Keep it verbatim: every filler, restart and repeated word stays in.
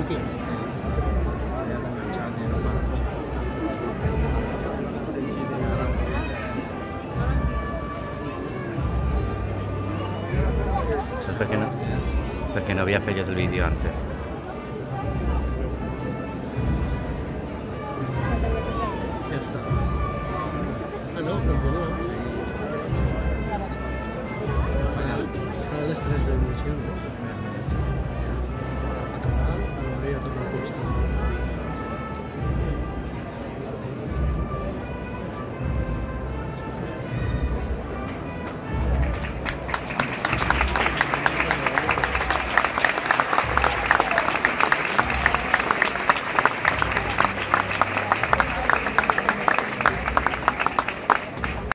Aquí. Perché no, perché no había feito el vídeo antes. Ya está. Ah, no, continúa. Para, para las tres bendiciones.